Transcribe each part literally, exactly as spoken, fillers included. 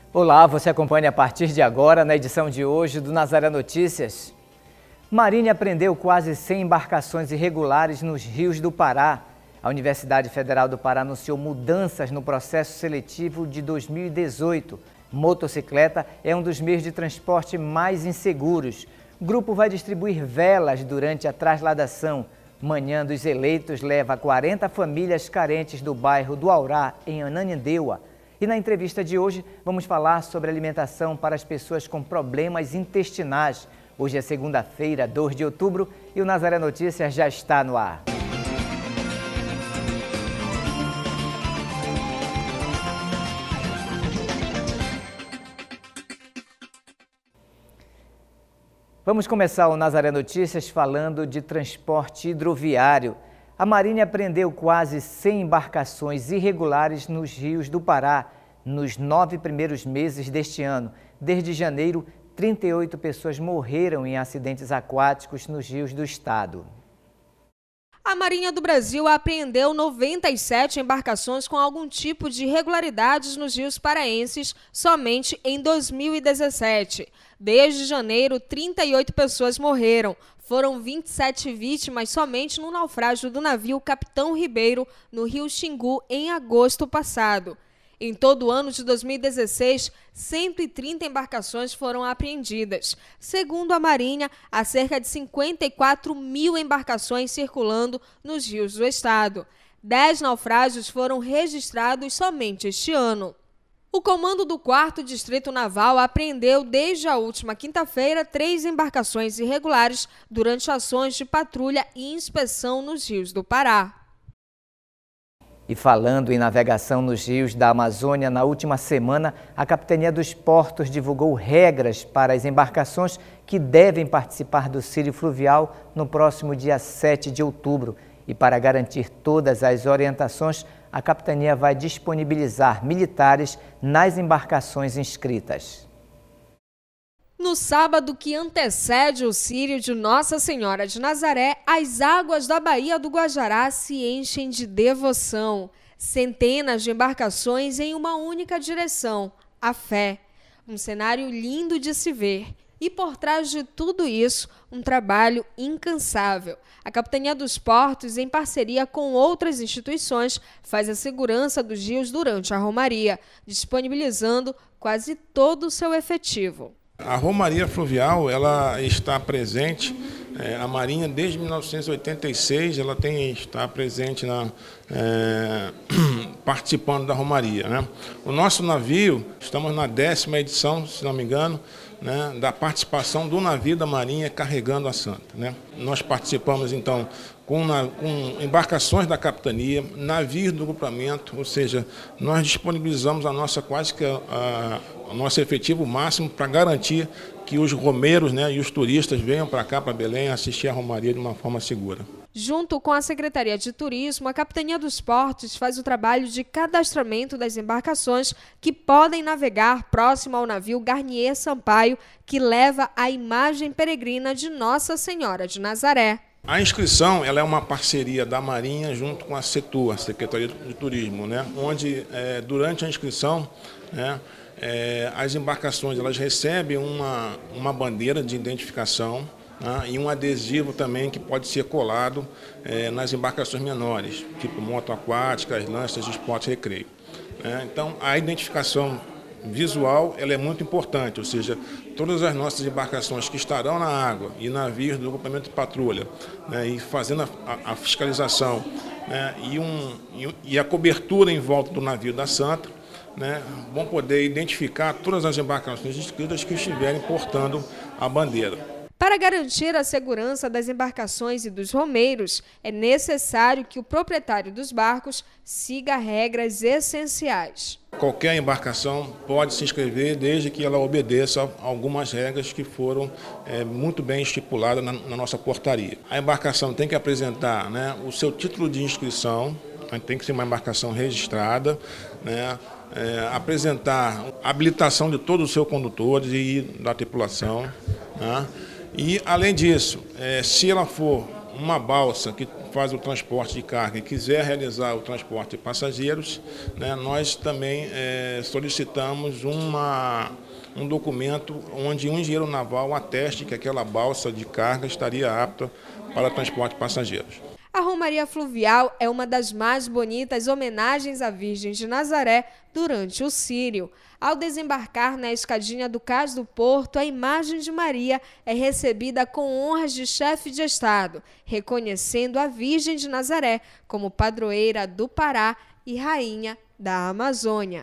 Olá, você acompanha a partir de agora na edição de hoje do Nazaré Notícias. Marinha apreendeu quase cem embarcações irregulares nos rios do Pará. A Universidade Federal do Pará anunciou mudanças no processo seletivo de dois mil e dezoito. Motocicleta é um dos meios de transporte mais inseguros. O grupo vai distribuir velas durante a trasladação. Manhã dos Eleitos leva quarenta famílias carentes do bairro do Aurá, em Ananindeua. E na entrevista de hoje, vamos falar sobre alimentação para as pessoas com problemas intestinais. Hoje é segunda-feira, dois de outubro, e o Nazaré Notícias já está no ar. Vamos começar o Nazaré Notícias falando de transporte hidroviário. A Marinha apreendeu quase cem embarcações irregulares nos rios do Pará nos nove primeiros meses deste ano. Desde janeiro, trinta e oito pessoas morreram em acidentes aquáticos nos rios do estado. A Marinha do Brasil apreendeu noventa e sete embarcações com algum tipo de irregularidades nos rios paraenses somente em dois mil e dezessete. Desde janeiro, trinta e oito pessoas morreram. Foram vinte e sete vítimas somente no naufrágio do navio Capitão Ribeiro, no rio Xingu, em agosto passado. Em todo o ano de dois mil e dezesseis, cento e trinta embarcações foram apreendidas. Segundo a Marinha, há cerca de cinquenta e quatro mil embarcações circulando nos rios do estado. Dez naufrágios foram registrados somente este ano. O comando do quarto Distrito Naval apreendeu desde a última quinta-feira três embarcações irregulares durante ações de patrulha e inspeção nos rios do Pará. E falando em navegação nos rios da Amazônia, na última semana, a Capitania dos Portos divulgou regras para as embarcações que devem participar do Círio Fluvial no próximo dia sete de outubro. E para garantir todas as orientações, a Capitania vai disponibilizar militares nas embarcações inscritas. No sábado que antecede o Círio de Nossa Senhora de Nazaré, as águas da Baía do Guajará se enchem de devoção. Centenas de embarcações em uma única direção, a fé. Um cenário lindo de se ver. E por trás de tudo isso, um trabalho incansável. A Capitania dos Portos, em parceria com outras instituições, faz a segurança dos rios durante a romaria, disponibilizando quase todo o seu efetivo. A romaria fluvial, ela está presente, é, a Marinha desde mil novecentos e oitenta e seis, ela tem, está presente, na, é, participando da romaria, né? O nosso navio, estamos na décima edição, se não me engano, né, da participação do navio da Marinha carregando a Santa, né? Nós participamos então com, na, com embarcações da capitania, navios do grupamento, ou seja, nós disponibilizamos a nossa quase que a, a, o nosso efetivo máximo para garantir que os romeiros, né, e os turistas venham para cá, para Belém, assistir a romaria de uma forma segura. Junto com a Secretaria de Turismo, a Capitania dos Portos faz o trabalho de cadastramento das embarcações que podem navegar próximo ao navio Garnier Sampaio, que leva a imagem peregrina de Nossa Senhora de Nazaré. A inscrição, ela é uma parceria da Marinha junto com a CETUR, a Secretaria de Turismo, né, onde é, durante a inscrição, né, é, as embarcações elas recebem uma, uma bandeira de identificação, né, e um adesivo também que pode ser colado é, nas embarcações menores, tipo moto aquáticas, lanchas, esporte e recreio. Né. Então, a identificação visual ela é muito importante, ou seja, todas as nossas embarcações que estarão na água e navios do grupamento de patrulha, né, e fazendo a, a, a fiscalização, né, e, um, e, e a cobertura em volta do navio da Santa, né, vão poder identificar todas as embarcações inscritas que estiverem portando a bandeira. Para garantir a segurança das embarcações e dos romeiros, é necessário que o proprietário dos barcos siga regras essenciais. Qualquer embarcação pode se inscrever desde que ela obedeça a algumas regras que foram é, muito bem estipuladas na, na nossa portaria. A embarcação tem que apresentar, né, o seu título de inscrição, tem que ser uma embarcação registrada, né, é, apresentar a habilitação de todos os seus condutores e da tripulação, né. E, além disso, é, se ela for uma balsa que faz o transporte de carga e quiser realizar o transporte de passageiros, né, nós também é, solicitamos uma, um documento onde um engenheiro naval ateste que aquela balsa de carga estaria apta para transporte de passageiros. A Romaria Fluvial é uma das mais bonitas homenagens à Virgem de Nazaré durante o Círio. Ao desembarcar na escadinha do Cais do Porto, a imagem de Maria é recebida com honras de chefe de Estado, reconhecendo a Virgem de Nazaré como padroeira do Pará e rainha da Amazônia.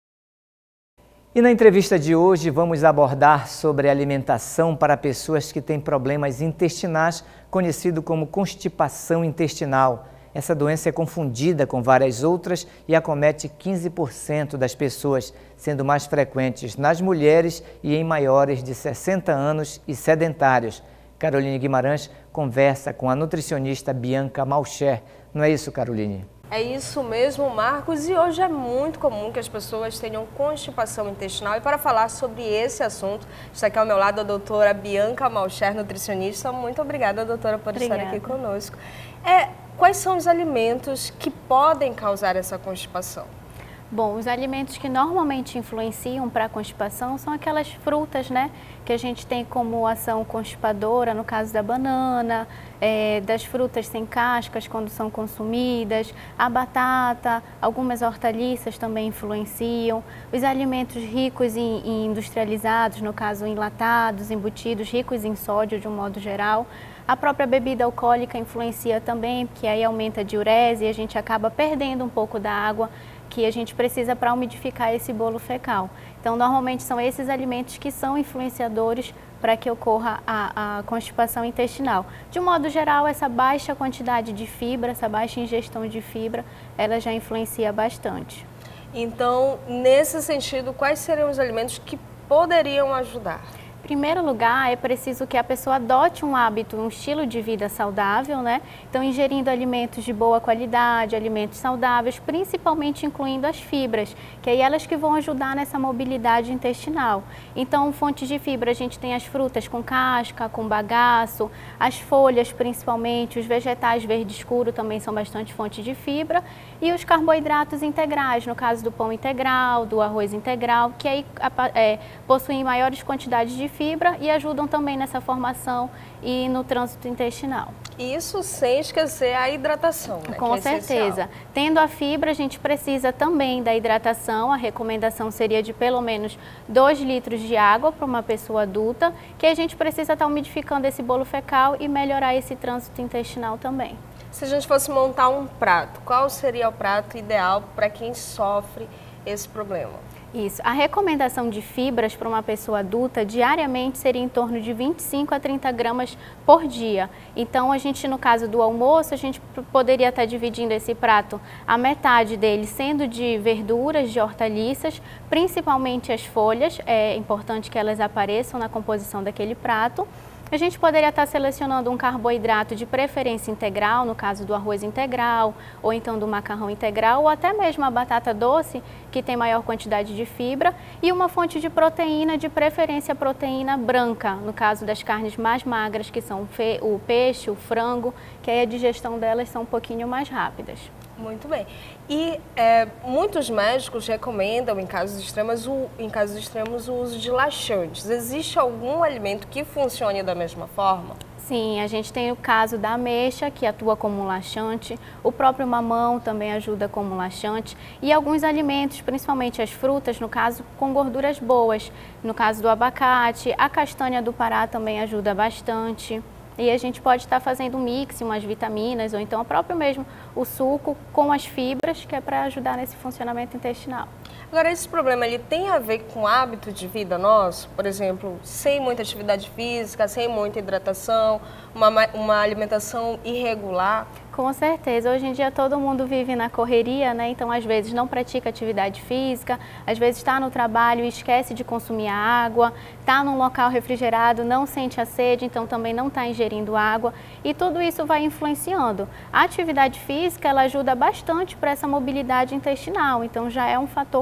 E na entrevista de hoje vamos abordar sobre alimentação para pessoas que têm problemas intestinais, conhecido como constipação intestinal. Essa doença é confundida com várias outras e acomete quinze por cento das pessoas, sendo mais frequentes nas mulheres e em maiores de sessenta anos e sedentários. Caroline Guimarães conversa com a nutricionista Bianca Malcher. Não é isso, Caroline? É isso mesmo, Marcos, e hoje é muito comum que as pessoas tenham constipação intestinal. E para falar sobre esse assunto, está aqui ao meu lado a doutora Bianca Malcher, nutricionista. Muito obrigada, doutora, por Obrigada. estar aqui conosco. É, quais são os alimentos que podem causar essa constipação? Bom, os alimentos que normalmente influenciam para a constipação são aquelas frutas, né, que a gente tem como ação constipadora, no caso da banana, é, das frutas sem cascas quando são consumidas, a batata, algumas hortaliças também influenciam, os alimentos ricos em, em industrializados, no caso enlatados, embutidos, ricos em sódio de um modo geral. A própria bebida alcoólica influencia também, porque aí aumenta a diurese e a gente acaba perdendo um pouco da água que a gente precisa para umidificar esse bolo fecal. Então, normalmente são esses alimentos que são influenciadores para que ocorra a, a constipação intestinal. De um modo geral, essa baixa quantidade de fibra, essa baixa ingestão de fibra, ela já influencia bastante. Então, nesse sentido, quais seriam os alimentos que poderiam ajudar? Em primeiro lugar, é preciso que a pessoa adote um hábito, um estilo de vida saudável, né? Então, ingerindo alimentos de boa qualidade, alimentos saudáveis, principalmente incluindo as fibras, que é elas que vão ajudar nessa mobilidade intestinal. Então, fontes de fibra, a gente tem as frutas com casca, com bagaço, as folhas principalmente, os vegetais verde escuro também são bastante fontes de fibra, e os carboidratos integrais, no caso do pão integral, do arroz integral, que aí é, possuem maiores quantidades de fibra e ajudam também nessa formação e no trânsito intestinal. Isso sem esquecer a hidratação, né? Com que é certeza. essencial. Tendo a fibra, a gente precisa também da hidratação. A recomendação seria de pelo menos dois litros de água para uma pessoa adulta, que a gente precisa estar umidificando esse bolo fecal e melhorar esse trânsito intestinal também. Se a gente fosse montar um prato, qual seria o prato ideal para quem sofre esse problema? Isso. A recomendação de fibras para uma pessoa adulta diariamente seria em torno de vinte e cinco a trinta gramas por dia. Então, a gente, no caso do almoço, a gente poderia estar dividindo esse prato, a metade dele sendo de verduras, de hortaliças, principalmente as folhas, é importante que elas apareçam na composição daquele prato. A gente poderia estar selecionando um carboidrato de preferência integral, no caso do arroz integral, ou então do macarrão integral, ou até mesmo a batata doce, que tem maior quantidade de fibra, e uma fonte de proteína, de preferência proteína branca, no caso das carnes mais magras, que são o peixe, o frango, que aí a digestão delas são um pouquinho mais rápidas. Muito bem. E é, muitos médicos recomendam, em casos extremos, o, em casos extremos, o uso de laxantes. Existe algum alimento que funcione da mesma forma? Sim, a gente tem o caso da ameixa, que atua como um laxante, o próprio mamão também ajuda como laxante, e alguns alimentos, principalmente as frutas, no caso, com gorduras boas. No caso do abacate, a castanha do Pará também ajuda bastante. E a gente pode estar fazendo um mix, umas vitaminas, ou então o próprio mesmo o suco com as fibras, que é para ajudar nesse funcionamento intestinal. Agora, esse problema ele tem a ver com o hábito de vida nosso? Por exemplo, sem muita atividade física, sem muita hidratação, uma, uma alimentação irregular? Com certeza. Hoje em dia todo mundo vive na correria, né? Então às vezes não pratica atividade física, às vezes está no trabalho e esquece de consumir a água, está num local refrigerado, não sente a sede, então também não está ingerindo água, e tudo isso vai influenciando. A atividade física ela ajuda bastante para essa mobilidade intestinal, então já é um fator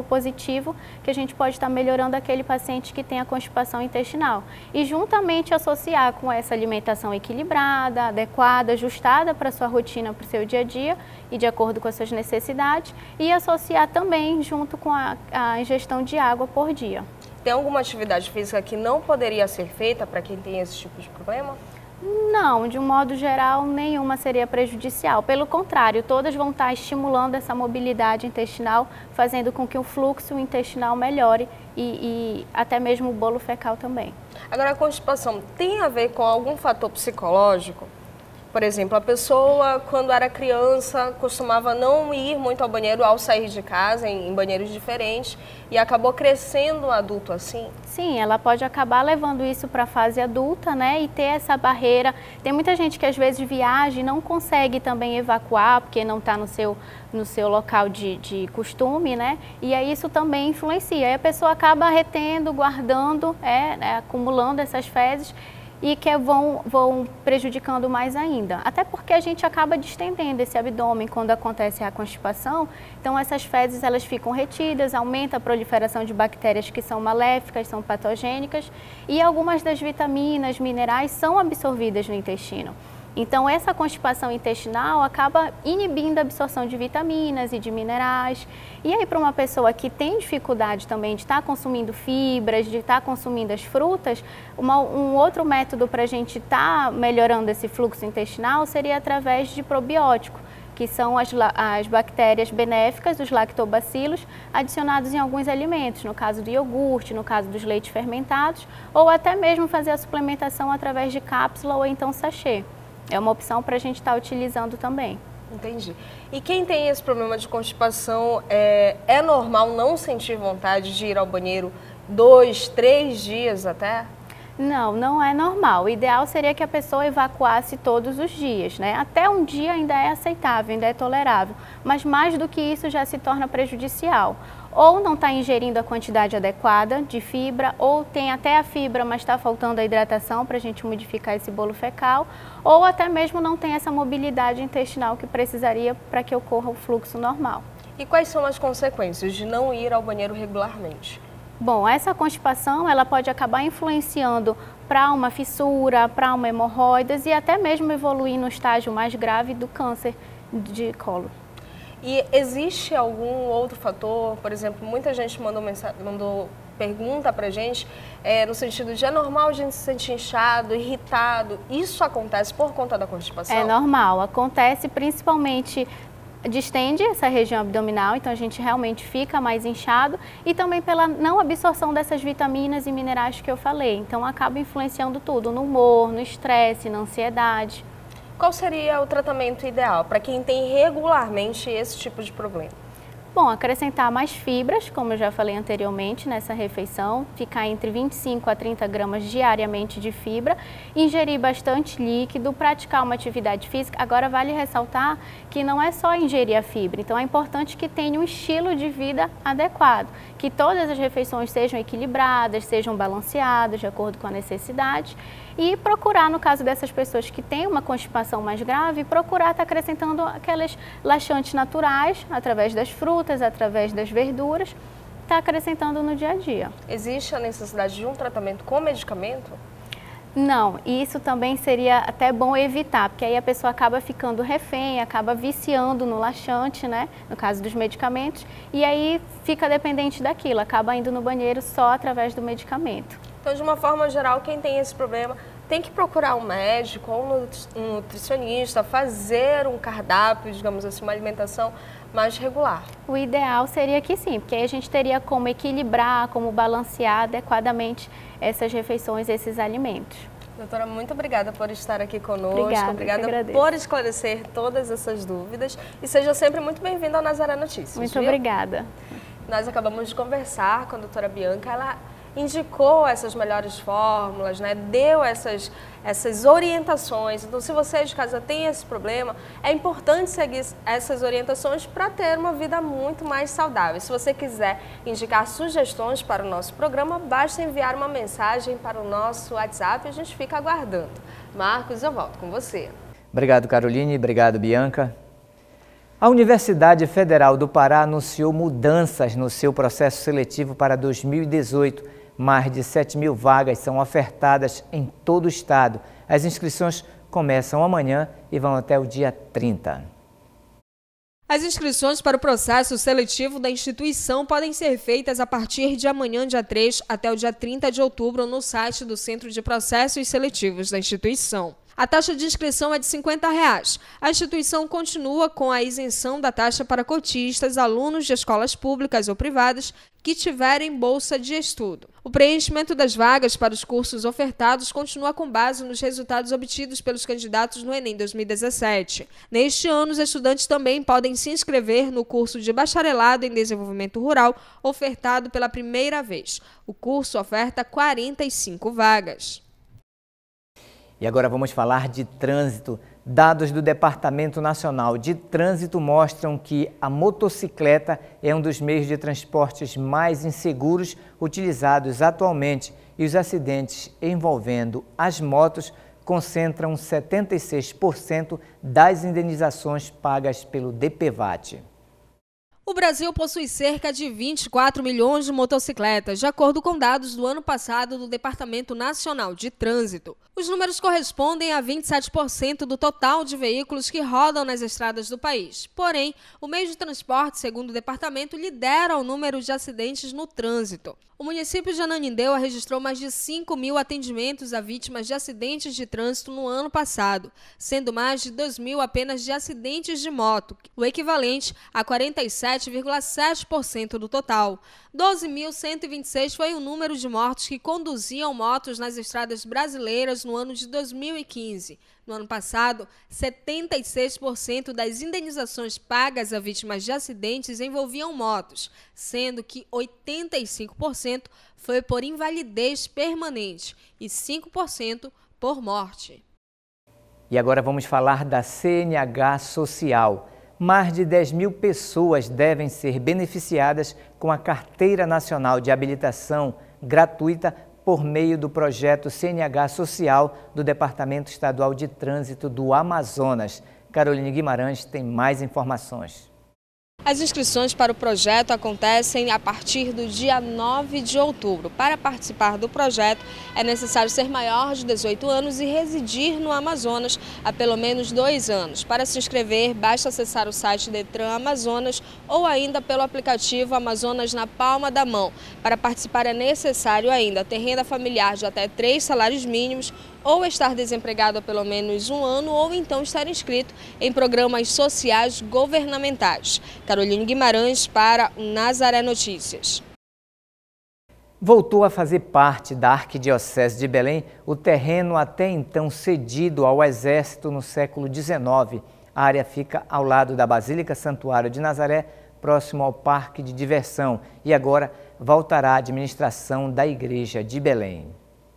positivo, que a gente pode estar melhorando aquele paciente que tem a constipação intestinal. E juntamente associar com essa alimentação equilibrada, adequada, ajustada para a sua rotina, para o seu dia a dia e de acordo com as suas necessidades, e associar também junto com a, a ingestão de água por dia. Tem alguma atividade física que não poderia ser feita para quem tem esse tipo de problema? Não, de um modo geral, nenhuma seria prejudicial. Pelo contrário, todas vão estar estimulando essa mobilidade intestinal, fazendo com que o fluxo intestinal melhore e, e até mesmo o bolo fecal também. Agora, a constipação tem a ver com algum fator psicológico? Por exemplo, a pessoa, quando era criança, costumava não ir muito ao banheiro ao sair de casa, em, em banheiros diferentes, e acabou crescendo um adulto assim? Sim, ela pode acabar levando isso para a fase adulta, né, e ter essa barreira. Tem muita gente que às vezes viaja e não consegue também evacuar, porque não está no seu, no seu local de, de costume, né, e aí isso também influencia. Aí a pessoa acaba retendo, guardando, é, é, acumulando essas fezes, e que vão, vão prejudicando mais ainda. Até porque a gente acaba distendendo esse abdômen quando acontece a constipação, então essas fezes elas ficam retidas, aumenta a proliferação de bactérias que são maléficas, são patogênicas, e algumas das vitaminas, minerais são absorvidas no intestino. Então essa constipação intestinal acaba inibindo a absorção de vitaminas e de minerais. E aí para uma pessoa que tem dificuldade também de estar consumindo fibras, de estar consumindo as frutas, uma, um outro método para a gente estar melhorando esse fluxo intestinal seria através de probiótico, que são as, as bactérias benéficas, os lactobacilos, adicionados em alguns alimentos, no caso do iogurte, no caso dos leites fermentados, ou até mesmo fazer a suplementação através de cápsula ou então sachê. É uma opção para a gente estar utilizando também. Entendi. E quem tem esse problema de constipação, é, é normal não sentir vontade de ir ao banheiro dois, três dias até? Não, não é normal. O ideal seria que a pessoa evacuasse todos os dias, né? Até um dia ainda é aceitável, ainda é tolerável, mas mais do que isso já se torna prejudicial. Ou não está ingerindo a quantidade adequada de fibra, ou tem até a fibra, mas está faltando a hidratação para a gente modificar esse bolo fecal, ou até mesmo não tem essa mobilidade intestinal que precisaria para que ocorra o fluxo normal. E quais são as consequências de não ir ao banheiro regularmente? Bom, essa constipação ela pode acabar influenciando para uma fissura, para uma hemorroidas e até mesmo evoluir no estágio mais grave do câncer de colo. E existe algum outro fator? Por exemplo, muita gente mandou, mensagem, mandou pergunta pra gente, é, no sentido de é normal a gente se sentir inchado, irritado. Isso acontece por conta da constipação? É normal, acontece principalmente, distende essa região abdominal, então a gente realmente fica mais inchado e também pela não absorção dessas vitaminas e minerais que eu falei. Então acaba influenciando tudo, no humor, no estresse, na ansiedade. Qual seria o tratamento ideal para quem tem regularmente esse tipo de problema? Bom, acrescentar mais fibras, como eu já falei anteriormente, nessa refeição, ficar entre vinte e cinco a trinta gramas diariamente de fibra, ingerir bastante líquido, praticar uma atividade física. Agora vale ressaltar que não é só ingerir a fibra, então é importante que tenha um estilo de vida adequado, que todas as refeições sejam equilibradas, sejam balanceadas, de acordo com a necessidade, e procurar, no caso dessas pessoas que têm uma constipação mais grave, procurar estar acrescentando aqueles laxantes naturais, através das frutas, através das verduras, está acrescentando no dia a dia. Existe a necessidade de um tratamento com medicamento? Não, e isso também seria até bom evitar, porque aí a pessoa acaba ficando refém, acaba viciando no laxante, né, no caso dos medicamentos, e aí fica dependente daquilo, acaba indo no banheiro só através do medicamento. Então, de uma forma geral, quem tem esse problema tem que procurar um médico ou um nutricionista, fazer um cardápio, digamos assim, uma alimentação mais regular. O ideal seria que sim, porque aí a gente teria como equilibrar, como balancear adequadamente essas refeições, esses alimentos. Doutora, muito obrigada por estar aqui conosco. Obrigada, obrigada por esclarecer todas essas dúvidas e seja sempre muito bem-vindo ao Nazaré Notícias. Muito viu? obrigada. Nós acabamos de conversar com a doutora Bianca, ela indicou essas melhores fórmulas, né? Deu essas, essas orientações. Então, se você de casa tem esse problema, é importante seguir essas orientações para ter uma vida muito mais saudável. Se você quiser indicar sugestões para o nosso programa, basta enviar uma mensagem para o nosso WhatsApp e a gente fica aguardando. Marcos, eu volto com você. Obrigado, Caroline. Obrigado, Bianca. A Universidade Federal do Pará anunciou mudanças no seu processo seletivo para dois mil e dezoito. Mais de sete mil vagas são ofertadas em todo o estado. As inscrições começam amanhã e vão até o dia trinta. As inscrições para o processo seletivo da instituição podem ser feitas a partir de amanhã, dia três, até o dia trinta de outubro, no site do Centro de Processos Seletivos da instituição. A taxa de inscrição é de cinquenta reais. A instituição continua com a isenção da taxa para cotistas, alunos de escolas públicas ou privadas que tiverem bolsa de estudo. O preenchimento das vagas para os cursos ofertados continua com base nos resultados obtidos pelos candidatos no Enem dois mil e dezessete. Neste ano, os estudantes também podem se inscrever no curso de Bacharelado em Desenvolvimento Rural, ofertado pela primeira vez. O curso oferta quarenta e cinco vagas. E agora vamos falar de trânsito. Dados do Departamento Nacional de Trânsito mostram que a motocicleta é um dos meios de transportes mais inseguros utilizados atualmente e os acidentes envolvendo as motos concentram setenta e seis por cento das indenizações pagas pelo D P V A T. O Brasil possui cerca de vinte e quatro milhões de motocicletas, de acordo com dados do ano passado do Departamento Nacional de Trânsito. Os números correspondem a vinte e sete por cento do total de veículos que rodam nas estradas do país. Porém, o meio de transporte, segundo o departamento, lidera o número de acidentes no trânsito. O município de Ananindeua registrou mais de cinco mil atendimentos a vítimas de acidentes de trânsito no ano passado, sendo mais de dois mil apenas de acidentes de moto, o equivalente a quarenta e sete vírgula sete por cento do total. doze mil cento e vinte e seis foi o número de mortos que conduziam motos nas estradas brasileiras no ano de dois mil e quinze. No ano passado, setenta e seis por cento das indenizações pagas a vítimas de acidentes envolviam motos, sendo que oitenta e cinco por cento foi por invalidez permanente e cinco por cento por morte. E agora vamos falar da C N H Social. Mais de dez mil pessoas devem ser beneficiadas com a Carteira Nacional de Habilitação gratuita por meio do projeto C N H Social do Departamento Estadual de Trânsito do Amazonas. Caroline Guimarães tem mais informações. As inscrições para o projeto acontecem a partir do dia nove de outubro. Para participar do projeto, é necessário ser maior de dezoito anos e residir no Amazonas há pelo menos dois anos. Para se inscrever, basta acessar o site Detran Amazonas ou ainda pelo aplicativo Amazonas na palma da mão. Para participar é necessário ainda ter renda familiar de até três salários mínimos, ou estar desempregado há pelo menos um ano, ou então estar inscrito em programas sociais governamentais. Caroline Guimarães para o Nazaré Notícias. Voltou a fazer parte da Arquidiocese de Belém o terreno até então cedido ao Exército no século dezenove. A área fica ao lado da Basílica Santuário de Nazaré, próximo ao Parque de Diversão, e agora voltará à administração da Igreja de Belém.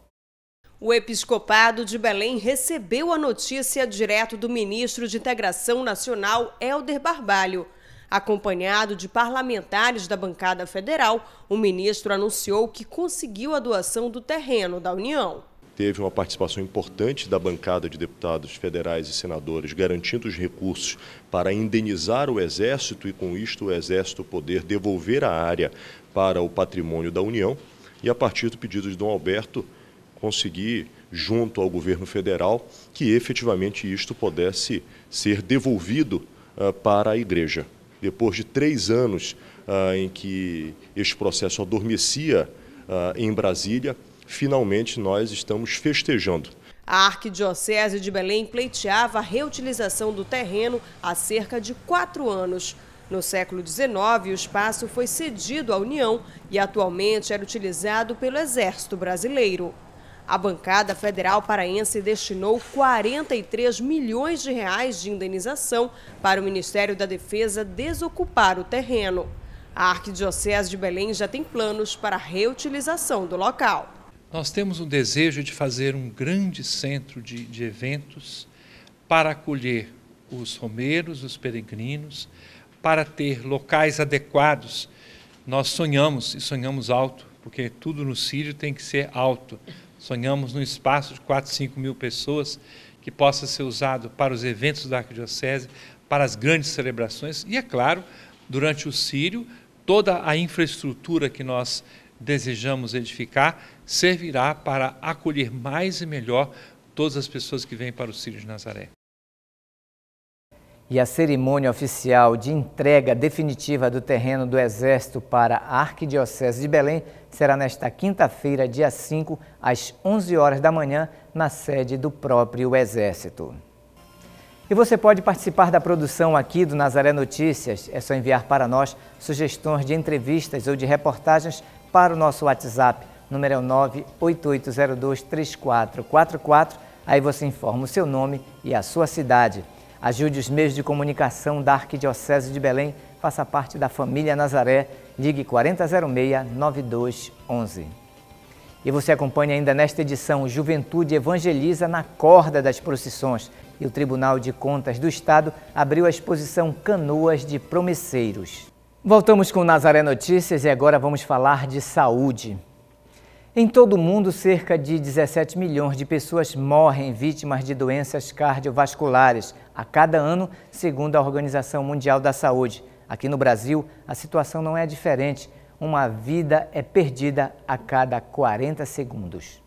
O Episcopado de Belém recebeu a notícia direto do ministro de Integração Nacional, Helder Barbalho. Acompanhado de parlamentares da bancada federal, o ministro anunciou que conseguiu a doação do terreno da União. Teve uma participação importante da bancada de deputados federais e senadores, garantindo os recursos para indenizar o Exército e, com isto, o Exército poder devolver a área para o patrimônio da União. E, a partir do pedido de Dom Alberto, conseguir, junto ao governo federal, que efetivamente isto pudesse ser devolvido uh, para a igreja. Depois de três anos uh, em que este processo adormecia uh, em Brasília, finalmente nós estamos festejando. A Arquidiocese de Belém pleiteava a reutilização do terreno há cerca de quatro anos. No século dezenove, o espaço foi cedido à União e atualmente era utilizado pelo Exército Brasileiro. A bancada federal paraense destinou quarenta e três milhões de reais de indenização para o Ministério da Defesa desocupar o terreno. A Arquidiocese de Belém já tem planos para a reutilização do local. Nós temos um desejo de fazer um grande centro de, de eventos para acolher os romeiros, os peregrinos, para ter locais adequados. Nós sonhamos, e sonhamos alto, porque tudo no Sírio tem que ser alto. Sonhamos num espaço de quatro, cinco mil pessoas que possa ser usado para os eventos da Arquidiocese, para as grandes celebrações e, é claro, durante o Círio, toda a infraestrutura que nós desejamos edificar servirá para acolher mais e melhor todas as pessoas que vêm para o Círio de Nazaré. E a cerimônia oficial de entrega definitiva do terreno do Exército para a Arquidiocese de Belém será nesta quinta-feira, dia cinco, às onze horas da manhã, na sede do próprio Exército. E você pode participar da produção aqui do Nazaré Notícias. É só enviar para nós sugestões de entrevistas ou de reportagens para o nosso WhatsApp. Número é o nove oito oito zero dois três quatro quatro quatro. Aí você informa o seu nome e a sua cidade. Ajude os meios de comunicação da Arquidiocese de Belém. Faça parte da família Nazaré. Ligue quatro zero seis, nove dois um um. E você acompanha ainda nesta edição Juventude Evangeliza na Corda das Procissões. E o Tribunal de Contas do Estado abriu a exposição Canoas de Promesseiros. Voltamos com o Nazaré Notícias e agora vamos falar de saúde. Em todo o mundo, cerca de dezessete milhões de pessoas morrem vítimas de doenças cardiovasculares a cada ano, segundo a Organização Mundial da Saúde. Aqui no Brasil, a situação não é diferente. Uma vida é perdida a cada quarenta segundos.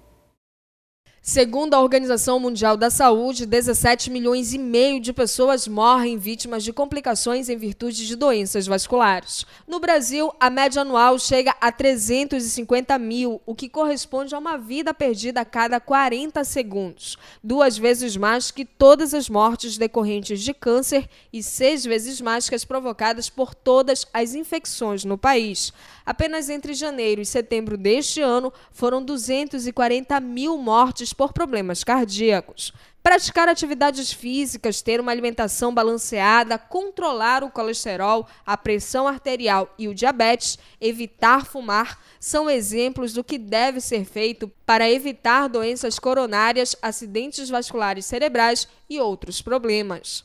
Segundo a Organização Mundial da Saúde, dezessete milhões e meio de pessoas morrem vítimas de complicações em virtude de doenças vasculares. No Brasil, a média anual chega a trezentos e cinquenta mil, o que corresponde a uma vida perdida a cada quarenta segundos, duas vezes mais que todas as mortes decorrentes de câncer e seis vezes mais que as provocadas por todas as infecções no país. Apenas entre janeiro e setembro deste ano, foram duzentos e quarenta mil mortes por problemas cardíacos. Praticar atividades físicas, ter uma alimentação balanceada, controlar o colesterol, a pressão arterial e o diabetes, evitar fumar, são exemplos do que deve ser feito para evitar doenças coronárias, acidentes vasculares cerebrais e outros problemas.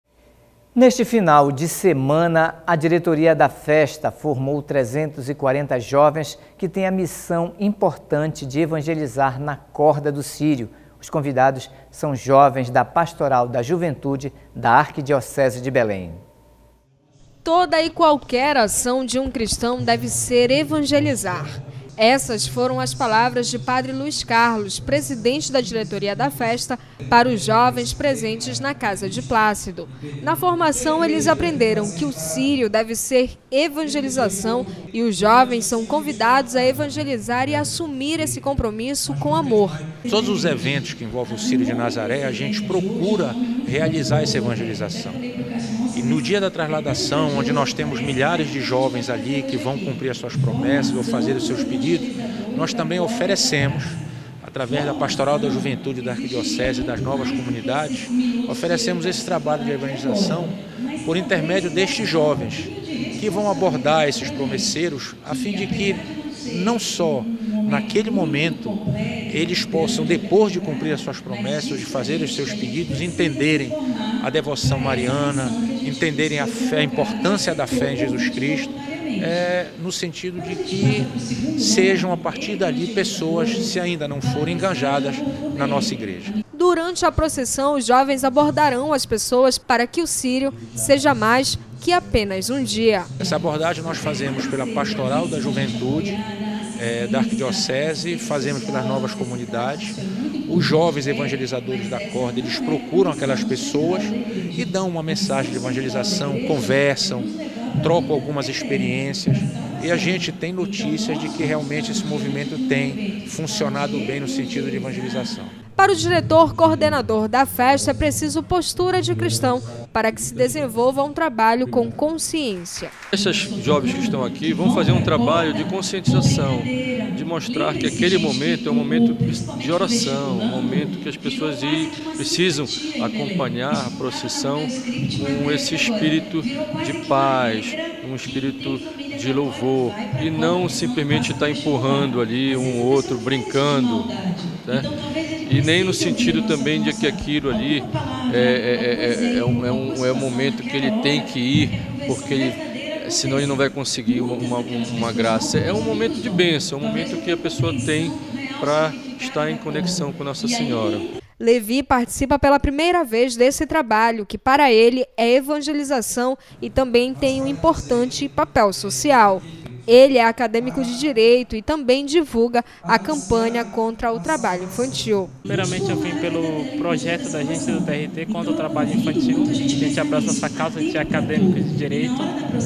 Neste final de semana, a diretoria da festa formou trezentos e quarenta jovens que têm a missão importante de evangelizar na Corda do Círio. Os convidados são jovens da Pastoral da Juventude da Arquidiocese de Belém. Toda e qualquer ação de um cristão deve ser evangelizar. Essas foram as palavras de Padre Luiz Carlos, presidente da diretoria da festa, para os jovens presentes na Casa de Plácido. Na formação, eles aprenderam que o Círio deve ser evangelização e os jovens são convidados a evangelizar e assumir esse compromisso com amor. Todos os eventos que envolvem o Círio de Nazaré, a gente procura realizar essa evangelização. E no dia da trasladação, onde nós temos milhares de jovens ali que vão cumprir as suas promessas ou fazer os seus pedidos, nós também oferecemos, através da Pastoral da Juventude da Arquidiocese e das novas comunidades, oferecemos esse trabalho de evangelização por intermédio destes jovens, que vão abordar esses promesseiros a fim de que não só naquele momento eles possam, depois de cumprir as suas promessas, de fazer os seus pedidos, entenderem a devoção mariana, entenderem a fé, a importância da fé em Jesus Cristo, é, no sentido de que sejam, a partir dali, pessoas, se ainda não forem engajadas na nossa igreja. Durante a procissão, os jovens abordarão as pessoas para que o Círio seja mais que apenas um dia. Essa abordagem nós fazemos pela Pastoral da Juventude, É, da Arquidiocese, fazemos pelas novas comunidades. Os jovens evangelizadores da Corda, eles procuram aquelas pessoas e dão uma mensagem de evangelização, conversam, trocam algumas experiências e a gente tem notícias de que realmente esse movimento tem funcionado bem no sentido de evangelização. Para o diretor coordenador da festa, é preciso postura de cristão para que se desenvolva um trabalho com consciência. Esses jovens que estão aqui vão fazer um trabalho de conscientização, de mostrar que aquele momento é um momento de oração, um momento que as pessoas precisam acompanhar a procissão com esse espírito de paz, um espírito de louvor, e não simplesmente estar empurrando ali um ou outro, brincando, né? E nem no sentido também de que aquilo ali é, é, é, é, um, é, um, é um momento que ele tem que ir, porque ele, senão ele não vai conseguir uma, uma, uma graça. É um momento de bênção, é um momento que a pessoa tem para estar em conexão com Nossa Senhora. Levi participa pela primeira vez desse trabalho, que para ele é evangelização e também tem um importante papel social. Ele é acadêmico de Direito e também divulga a campanha contra o trabalho infantil. Primeiramente eu vim pelo projeto da gente do T R T contra o trabalho infantil. A gente abraça essa causa, a gente é acadêmico de Direito.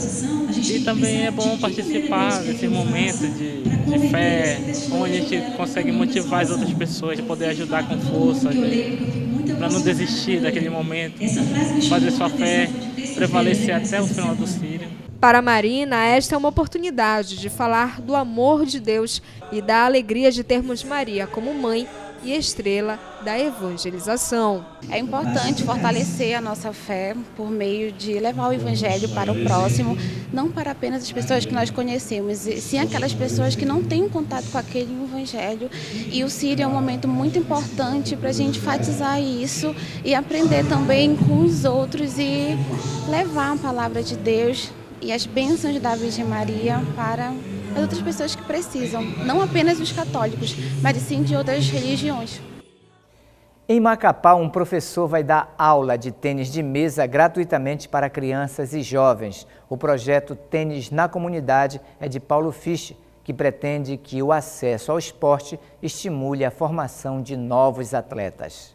E também é bom participar desse momento de, de fé, onde a gente consegue motivar as outras pessoas, poder ajudar com força, para não desistir daquele momento, fazer sua fé prevalecer até o final do Sírio. Para Marina, esta é uma oportunidade de falar do amor de Deus e da alegria de termos Maria como mãe e estrela da evangelização. É importante fortalecer a nossa fé por meio de levar o evangelho para o próximo, não para apenas as pessoas que nós conhecemos, e sim aquelas pessoas que não têm contato com aquele evangelho. E o Sírio é um momento muito importante para a gente enfatizar isso e aprender também com os outros e levar a palavra de Deus e as bênçãos da Virgem Maria para as outras pessoas que precisam, não apenas os católicos, mas sim de outras religiões. Em Macapá, um professor vai dar aula de tênis de mesa gratuitamente para crianças e jovens. O projeto Tênis na Comunidade é de Paulo Fisch, que pretende que o acesso ao esporte estimule a formação de novos atletas.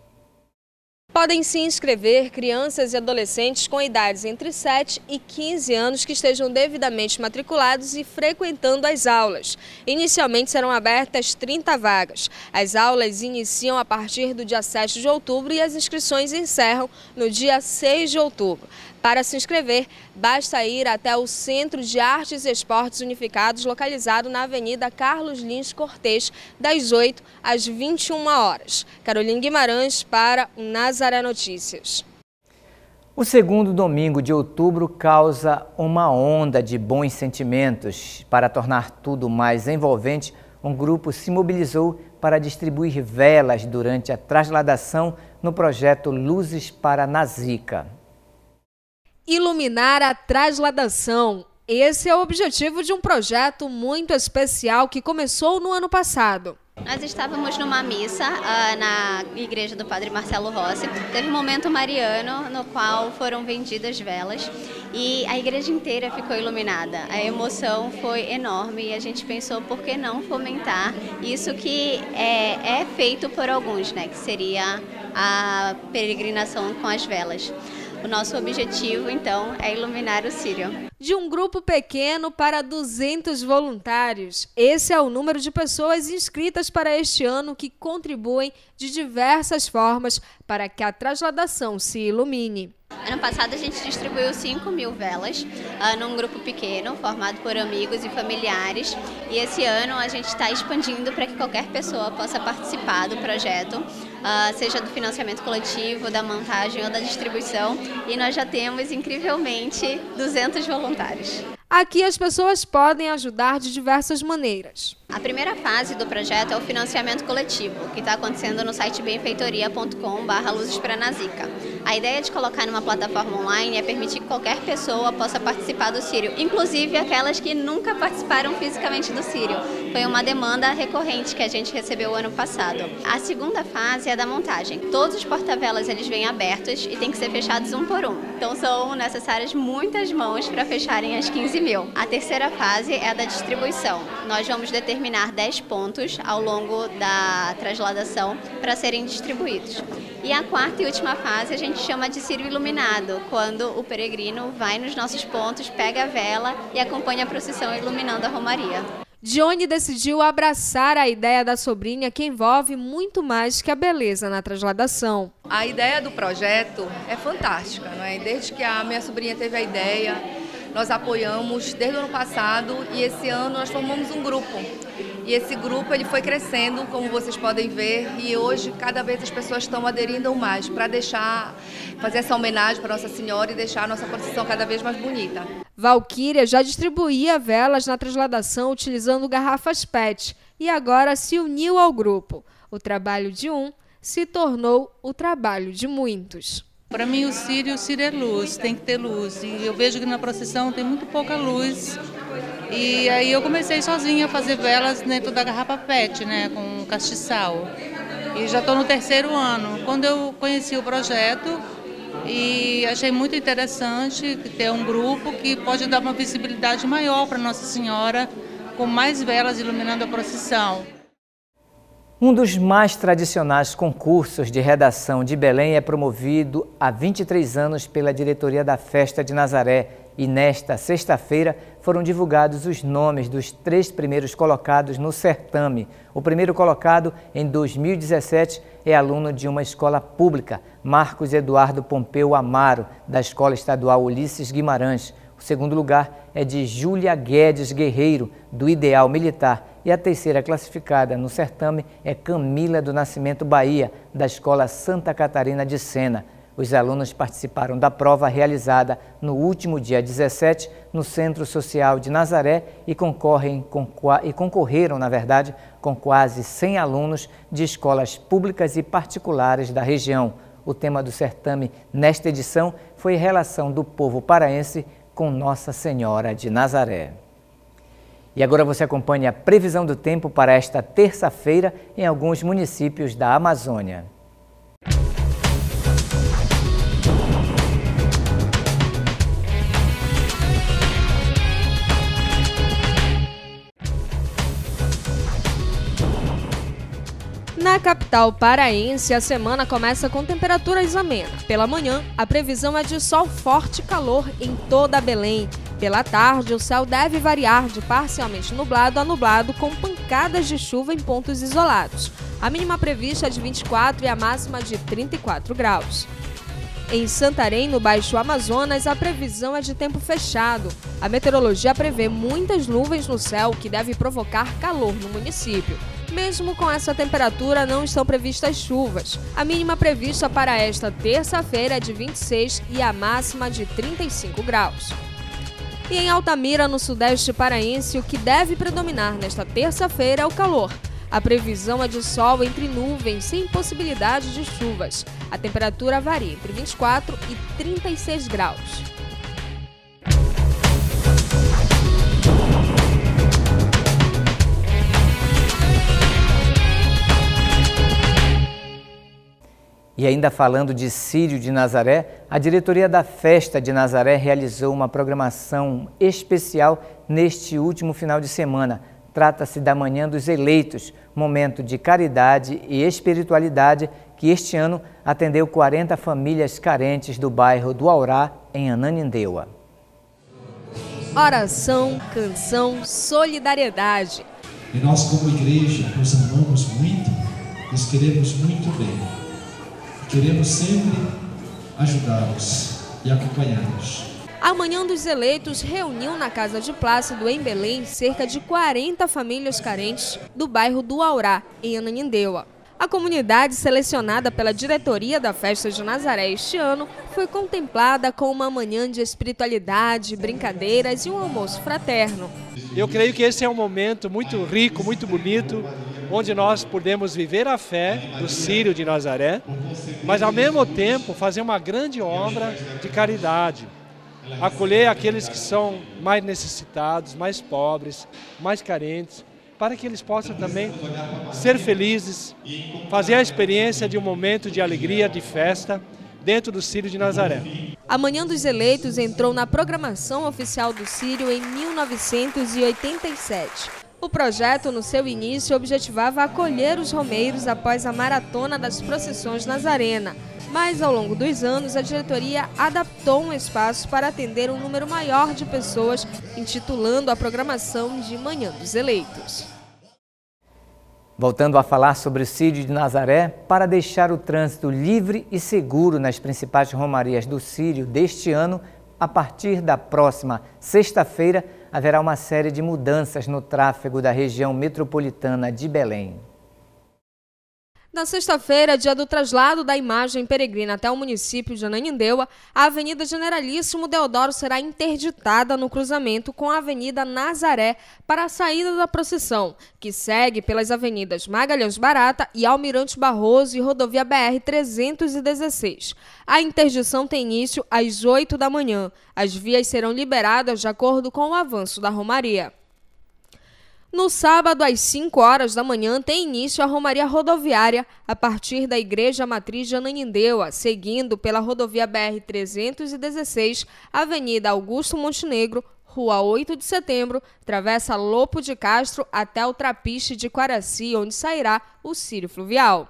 Podem se inscrever crianças e adolescentes com idades entre sete e quinze anos que estejam devidamente matriculados e frequentando as aulas. Inicialmente serão abertas trinta vagas. As aulas iniciam a partir do dia sete de outubro e as inscrições encerram no dia seis de outubro. Para se inscrever, basta ir até o Centro de Artes e Esportes Unificados, localizado na Avenida Carlos Lins Cortês, das oito às vinte e uma horas. Carolina Guimarães para o Nazaré Notícias. O segundo domingo de outubro causa uma onda de bons sentimentos. Para tornar tudo mais envolvente, um grupo se mobilizou para distribuir velas durante a trasladação no projeto Luzes para Nazica. Iluminar a trasladação. Esse é o objetivo de um projeto muito especial que começou no ano passado. Nós estávamos numa missa uh, na igreja do Padre Marcelo Rossi. Teve um momento mariano no qual foram vendidas velas e a igreja inteira ficou iluminada. A emoção foi enorme e a gente pensou por que não fomentar isso que é, é feito por alguns, né, que seria a peregrinação com as velas. O nosso objetivo, então, é iluminar o Sírio. De um grupo pequeno para duzentos voluntários. Esse é o número de pessoas inscritas para este ano que contribuem de diversas formas para que a trasladação se ilumine. Ano passado a gente distribuiu cinco mil velas uh, num grupo pequeno, formado por amigos e familiares. E esse ano a gente está expandindo para que qualquer pessoa possa participar do projeto, uh, seja do financiamento coletivo, da montagem ou da distribuição. E nós já temos, incrivelmente, duzentos voluntários. Aqui as pessoas podem ajudar de diversas maneiras. A primeira fase do projeto é o financiamento coletivo, que está acontecendo no site benfeitoria ponto com barra luzes para nazica. A ideia de colocar numa plataforma online é permitir que qualquer pessoa possa participar do Sírio, inclusive aquelas que nunca participaram fisicamente do Sírio. Foi uma demanda recorrente que a gente recebeu ano passado. A segunda fase é a da montagem. Todos os porta-velas eles vêm abertos e têm que ser fechados um por um. Então são necessárias muitas mãos para fecharem as quinze mil. A terceira fase é a da distribuição. Nós vamos determinar dez pontos ao longo da trasladação para serem distribuídos. E a quarta e última fase a gente chama de Sírio iluminado, quando o peregrino vai nos nossos pontos, pega a vela e acompanha a procissão iluminando a romaria. Johnny decidiu abraçar a ideia da sobrinha, que envolve muito mais que a beleza na trasladação. A ideia do projeto é fantástica, não é? Desde que a minha sobrinha teve a ideia, nós apoiamos desde o ano passado e esse ano nós formamos um grupo. E esse grupo ele foi crescendo, como vocês podem ver, e hoje cada vez as pessoas estão aderindo mais para deixar, fazer essa homenagem para Nossa Senhora e deixar a nossa procissão cada vez mais bonita. Valquíria já distribuía velas na trasladação utilizando garrafas P E T e agora se uniu ao grupo. O trabalho de um se tornou o trabalho de muitos. Para mim o Sírio, o Sírio é luz, tem que ter luz. E eu vejo que na procissão tem muito pouca luz. E aí eu comecei sozinha a fazer velas dentro da garrafa P E T, né, com castiçal. e já estou no terceiro ano. Quando eu conheci o projeto e achei muito interessante ter um grupo que pode dar uma visibilidade maior para Nossa Senhora, com mais velas iluminando a procissão. Um dos mais tradicionais concursos de redação de Belém é promovido há vinte e três anos pela diretoria da Festa de Nazaré e nesta sexta-feira foram divulgados os nomes dos três primeiros colocados no certame. O primeiro colocado em dois mil e dezessete é aluno de uma escola pública, Marcos Eduardo Pompeu Amaro, da Escola Estadual Ulisses Guimarães. O segundo lugar é de Júlia Guedes Guerreiro, do Ideal Militar. E a terceira classificada no certame é Camila do Nascimento Bahia, da Escola Santa Catarina de Sena. Os alunos participaram da prova realizada no último dia dezessete no Centro Social de Nazaré e, concorrem com, e concorreram, na verdade, com quase cem alunos de escolas públicas e particulares da região. O tema do certame nesta edição foi a relação do povo paraense com Nossa Senhora de Nazaré. E agora você acompanha a previsão do tempo para esta terça-feira em alguns municípios da Amazônia. Na capital paraense, a semana começa com temperaturas amenas. Pela manhã, a previsão é de sol forte e calor em toda Belém. Pela tarde, o céu deve variar de parcialmente nublado a nublado, com pancadas de chuva em pontos isolados. A mínima prevista é de vinte e quatro e a máxima de trinta e quatro graus. Em Santarém, no Baixo Amazonas, a previsão é de tempo fechado. A meteorologia prevê muitas nuvens no céu, que deve provocar calor no município. Mesmo com essa temperatura, não estão previstas chuvas. A mínima prevista para esta terça-feira é de vinte e seis e a máxima de trinta e cinco graus. E em Altamira, no sudeste paraense, o que deve predominar nesta terça-feira é o calor. A previsão é de sol entre nuvens, sem possibilidade de chuvas. A temperatura varia entre vinte e quatro e trinta e seis graus. E ainda falando de Círio de Nazaré, a diretoria da Festa de Nazaré realizou uma programação especial neste último final de semana. Trata-se da Manhã dos Eleitos, momento de caridade e espiritualidade que este ano atendeu quarenta famílias carentes do bairro do Aurá, em Ananindeua. Oração, canção, solidariedade. E nós, como igreja, nos amamos muito, nos queremos muito bem. Queremos sempre ajudá-los e acompanhá-los. A Manhã dos Eleitos reuniu na Casa de Plácido, em Belém, cerca de quarenta famílias carentes do bairro do Aurá, em Ananindeua. A comunidade selecionada pela diretoria da Festa de Nazaré este ano foi contemplada com uma manhã de espiritualidade, brincadeiras e um almoço fraterno. Eu creio que esse é um momento muito rico, muito bonito, onde nós podemos viver a fé do Círio de Nazaré, mas ao mesmo tempo fazer uma grande obra de caridade. Acolher aqueles que são mais necessitados, mais pobres, mais carentes, para que eles possam também ser felizes, fazer a experiência de um momento de alegria, de festa, dentro do Círio de Nazaré. A Manhã dos Eleitos entrou na programação oficial do Círio em mil novecentos e oitenta e sete. O projeto, no seu início, objetivava acolher os romeiros após a maratona das procissões nazarena. Mas, ao longo dos anos, a diretoria adaptou um espaço para atender um número maior de pessoas, intitulando a programação de Manhã dos Eleitos. Voltando a falar sobre o Círio de Nazaré, para deixar o trânsito livre e seguro nas principais romarias do Círio deste ano, a partir da próxima sexta-feira, haverá uma série de mudanças no tráfego da região metropolitana de Belém. Na sexta-feira, dia do traslado da imagem peregrina até o município de Ananindeua, a Avenida Generalíssimo Deodoro será interditada no cruzamento com a Avenida Nazaré para a saída da procissão, que segue pelas avenidas Magalhães Barata e Almirante Barroso e rodovia B R trezentos e dezesseis. A interdição tem início às oito da manhã. As vias serão liberadas de acordo com o avanço da romaria. No sábado, às cinco horas da manhã, tem início a Romaria Rodoviária a partir da Igreja Matriz de Ananindeua, seguindo pela rodovia B R trezentos e dezesseis, Avenida Augusto Montenegro, Rua oito de Setembro, Travessa Lopo de Castro até o Trapiche de Quaraci, onde sairá o Círio Fluvial.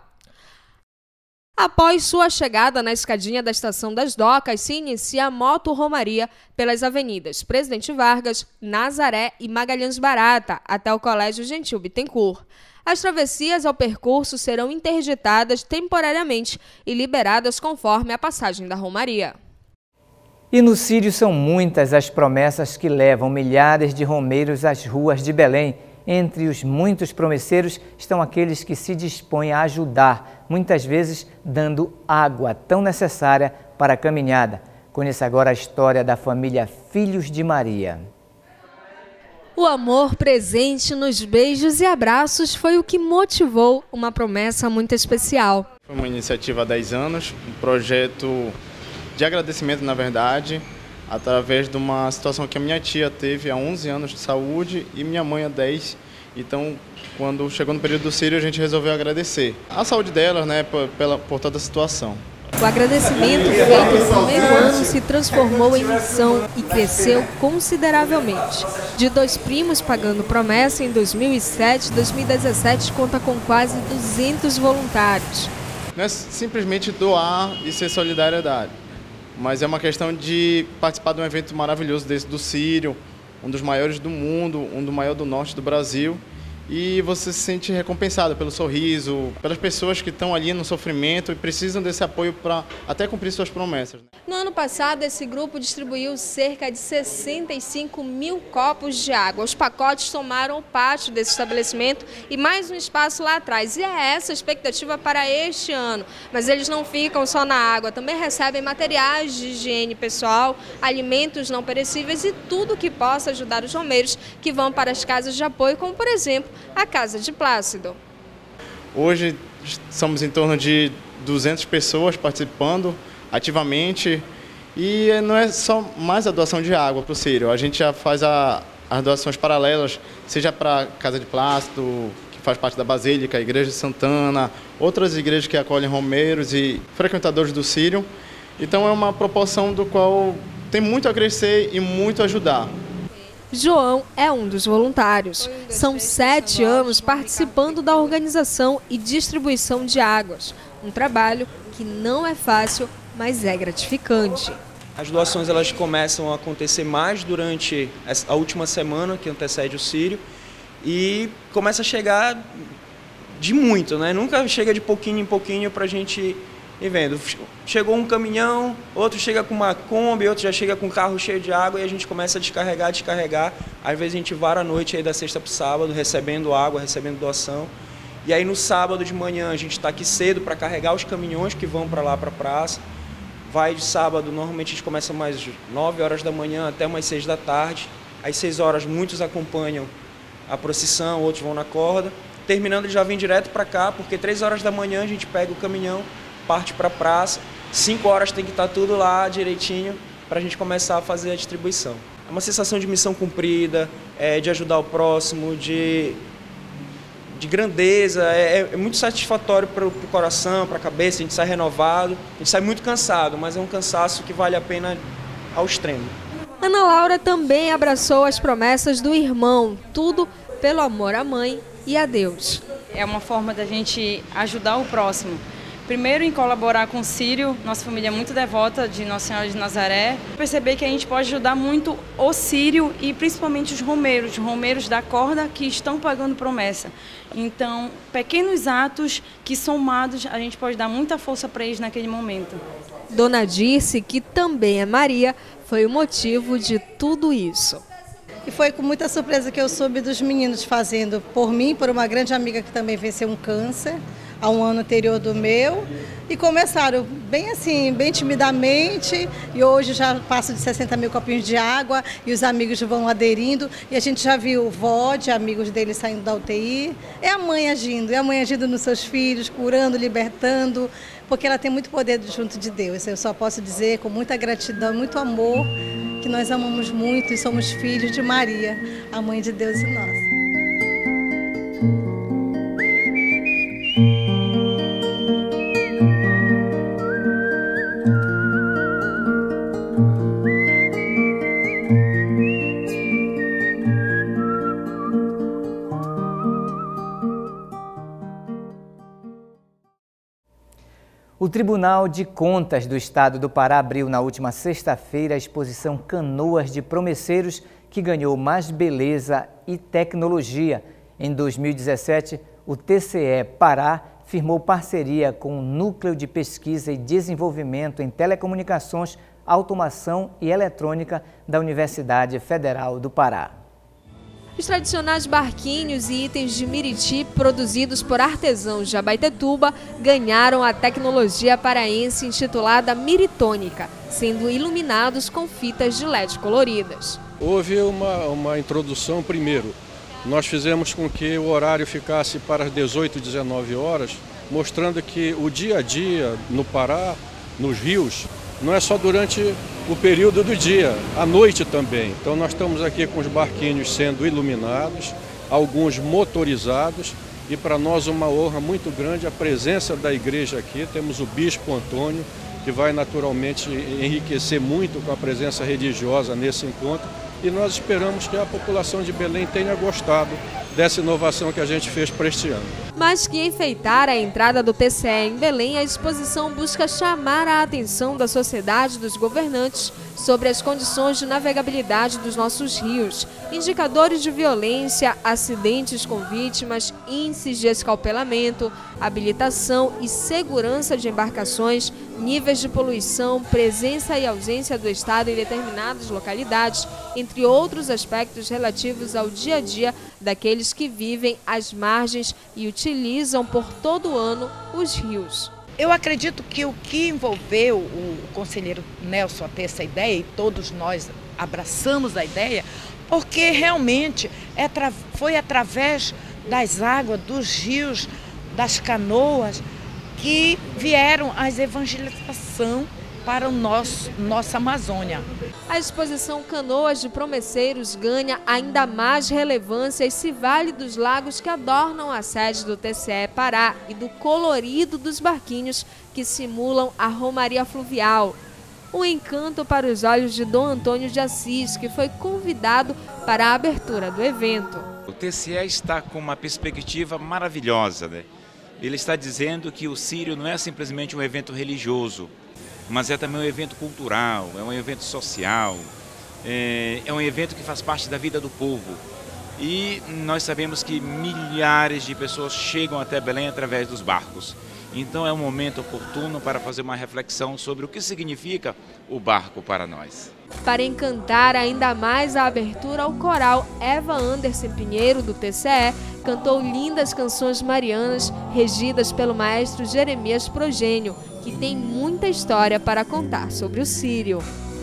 Após sua chegada na escadinha da Estação das Docas, se inicia a moto-romaria pelas avenidas Presidente Vargas, Nazaré e Magalhães Barata, até o Colégio Gentil Bittencourt. As travessias ao percurso serão interditadas temporariamente e liberadas conforme a passagem da romaria. E no Círio são muitas as promessas que levam milhares de romeiros às ruas de Belém. Entre os muitos promesseiros estão aqueles que se dispõem a ajudar, muitas vezes dando água tão necessária para a caminhada. Conheça agora a história da família Filhos de Maria. O amor presente nos beijos e abraços foi o que motivou uma promessa muito especial. Foi uma iniciativa há dez anos, um projeto de agradecimento, na verdade, através de uma situação que a minha tia teve há onze anos de saúde e minha mãe há dez. Então, quando chegou no período do Círio, a gente resolveu agradecer a saúde delas, né, por, pela, por toda a situação. O agradecimento feito no primeiro ano se transformou em missão e cresceu consideravelmente. De dois primos pagando promessa em dois mil e sete, dois mil e dezessete conta com quase duzentos voluntários. Não é simplesmente doar e ser solidariedade, mas é uma questão de participar de um evento maravilhoso desse do Círio, um dos maiores do mundo, um do maior do norte do Brasil, e você se sente recompensado pelo sorriso, pelas pessoas que estão ali no sofrimento e precisam desse apoio para até cumprir suas promessas. No ano passado, esse grupo distribuiu cerca de sessenta e cinco mil copos de água. Os pacotes tomaram o pátio desse estabelecimento e mais um espaço lá atrás. E é essa a expectativa para este ano. Mas eles não ficam só na água, também recebem materiais de higiene pessoal, alimentos não perecíveis e tudo que possa ajudar os romeiros que vão para as casas de apoio, como por exemplo a Casa de Plácido. Hoje somos em torno de duzentas pessoas participando ativamente e não é só mais a doação de água para o Círio, a gente já faz a, as doações paralelas, seja para a Casa de Plácido, que faz parte da Basílica, a Igreja de Santana, outras igrejas que acolhem romeiros e frequentadores do Círio. Então é uma proporção do qual tem muito a crescer e muito a ajudar. João é um dos voluntários. São sete anos participando da organização e distribuição de águas. Um trabalho que não é fácil, mas é gratificante. As doações elas começam a acontecer mais durante a última semana que antecede o Círio e começa a chegar de muito, né? Nunca chega de pouquinho em pouquinho para a gente ir vendo. Chegou um caminhão, outro chega com uma Kombi, outro já chega com um carro cheio de água e a gente começa a descarregar, descarregar. Às vezes a gente vara a noite aí da sexta para o sábado, recebendo água, recebendo doação. E aí no sábado de manhã a gente está aqui cedo para carregar os caminhões que vão para lá para a praça. Vai de sábado, normalmente a gente começa mais nove horas da manhã até umas seis da tarde. Às seis horas muitos acompanham a procissão, outros vão na corda. Terminando eles já vêm direto para cá, porque três horas da manhã a gente pega o caminhão, parte para a praça, cinco horas tem que estar tudo lá direitinho para a gente começar a fazer a distribuição. É uma sensação de missão cumprida, é, de ajudar o próximo, de, de grandeza, é, é muito satisfatório para o coração, para a cabeça, a gente sai renovado, a gente sai muito cansado, mas é um cansaço que vale a pena ao extremo. Ana Laura também abraçou as promessas do irmão, tudo pelo amor à mãe e a Deus. É uma forma da gente ajudar o próximo. Primeiro, em colaborar com o Círio, nossa família é muito devota de Nossa Senhora de Nazaré. Perceber que a gente pode ajudar muito o Círio e principalmente os romeiros, os romeiros da corda que estão pagando promessa. Então, pequenos atos que somados a gente pode dar muita força para eles naquele momento. Dona Dirce, que também é Maria, foi o motivo de tudo isso. E foi com muita surpresa que eu soube dos meninos fazendo por mim, por uma grande amiga que também venceu um câncer há um ano anterior do meu, e começaram bem assim, bem timidamente, e hoje já passa de sessenta mil copinhos de água, e os amigos vão aderindo, e a gente já viu o V O D, amigos dele saindo da U T I, é a mãe agindo, é a mãe agindo nos seus filhos, curando, libertando, porque ela tem muito poder junto de Deus. Eu só posso dizer com muita gratidão, muito amor, que nós amamos muito e somos filhos de Maria, a mãe de Deus e nós. O Tribunal de Contas do Estado do Pará abriu na última sexta-feira a exposição Canoas de Promesseiros, que ganhou mais beleza e tecnologia. Em dois mil e dezessete, o T C E Pará firmou parceria com o Núcleo de Pesquisa e Desenvolvimento em Telecomunicações, Automação e Eletrônica da Universidade Federal do Pará. Os tradicionais barquinhos e itens de Miriti, produzidos por artesãos de Abaetetuba, ganharam a tecnologia paraense intitulada Miritônica, sendo iluminados com fitas de L E D coloridas. Houve uma, uma introdução primeiro. Nós fizemos com que o horário ficasse para as dezoito, dezenove horas, mostrando que o dia a dia no Pará, nos rios, não é só durante o período do dia, à noite também. Então nós estamos aqui com os barquinhos sendo iluminados, alguns motorizados, e para nós uma honra muito grande a presença da igreja aqui. Temos o Bispo Antônio, que vai naturalmente enriquecer muito com a presença religiosa nesse encontro, e nós esperamos que a população de Belém tenha gostado dessa inovação que a gente fez para este ano. Mais que enfeitar a entrada do T C E em Belém, a exposição busca chamar a atenção da sociedade e dos governantes sobre as condições de navegabilidade dos nossos rios, indicadores de violência, acidentes com vítimas, índices de escalpelamento, habilitação e segurança de embarcações, níveis de poluição, presença e ausência do Estado em determinadas localidades, entre outros aspectos relativos ao dia a dia daqueles que vivem às margens e utilizam por todo o ano os rios. Eu acredito que o que envolveu o conselheiro Nelson a ter essa ideia, e todos nós abraçamos a ideia, porque realmente é, foi através das águas, dos rios, das canoas, que vieram as evangelização para o nosso, nossa Amazônia. A exposição Canoas de Promesseiros ganha ainda mais relevância e se vale dos lagos que adornam a sede do T C E Pará e do colorido dos barquinhos que simulam a romaria fluvial. Um encanto para os olhos de Dom Antônio de Assis, que foi convidado para a abertura do evento. O T C E está com uma perspectiva maravilhosa, né? Ele está dizendo que o Círio não é simplesmente um evento religioso, mas é também um evento cultural, é um evento social, é, é um evento que faz parte da vida do povo. E nós sabemos que milhares de pessoas chegam até Belém através dos barcos. Então é um momento oportuno para fazer uma reflexão sobre o que significa o barco para nós. Para encantar ainda mais a abertura, o coral Eva Anderson Pinheiro, do T C E, cantou lindas canções marianas regidas pelo maestro Jeremias Progênio, que tem muita história para contar sobre o Círio.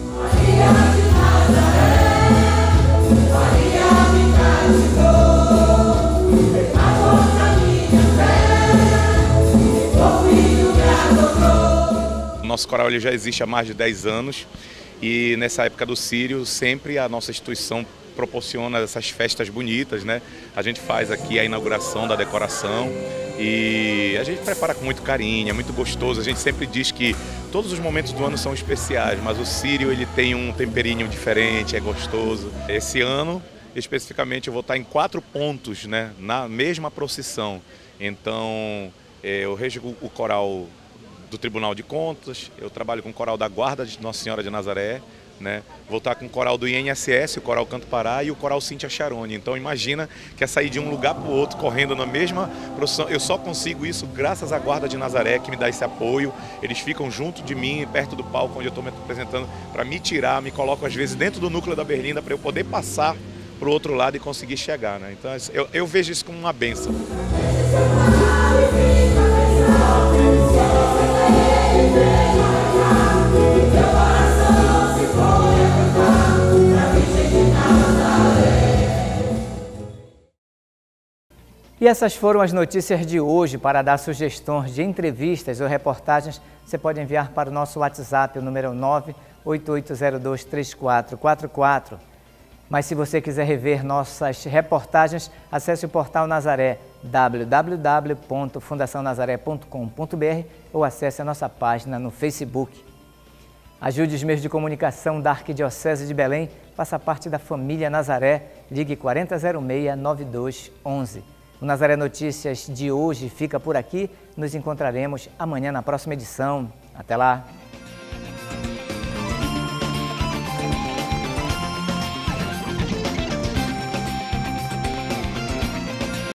O nosso coral ele já existe há mais de dez anos e nessa época do Círio sempre a nossa instituição proporciona essas festas bonitas, né? A gente faz aqui a inauguração da decoração e a gente prepara com muito carinho, é muito gostoso. A gente sempre diz que todos os momentos do ano são especiais, mas o Círio ele tem um temperinho diferente, é gostoso. Esse ano, especificamente, eu vou estar em quatro pontos, né? Na mesma procissão. Então, eu rego o coral do Tribunal de Contas, eu trabalho com o coral da Guarda de Nossa Senhora de Nazaré, né? Vou estar com o coral do I N S S, o coral Canto Pará e o coral Cíntia Charone. Então imagina que é sair de um lugar para o outro correndo na mesma procissão. Eu só consigo isso graças à Guarda de Nazaré, que me dá esse apoio. Eles ficam junto de mim, perto do palco onde eu estou me apresentando, para me tirar, me colocam às vezes dentro do núcleo da berlinda para eu poder passar para o outro lado e conseguir chegar, né? Então eu, eu vejo isso como uma bênção. E essas foram as notícias de hoje. Para dar sugestões de entrevistas ou reportagens, você pode enviar para o nosso WhatsApp, o número nove oito oito zero dois três quatro quatro quatro. Mas se você quiser rever nossas reportagens, acesse o portal Nazaré, w w w ponto fundação nazaré ponto com ponto b r ou acesse a nossa página no Facebook. Ajude os meios de comunicação da Arquidiocese de Belém, faça parte da família Nazaré, ligue quarenta zero seis, nove dois um um. O Nazaré Notícias de hoje fica por aqui, nos encontraremos amanhã na próxima edição. Até lá!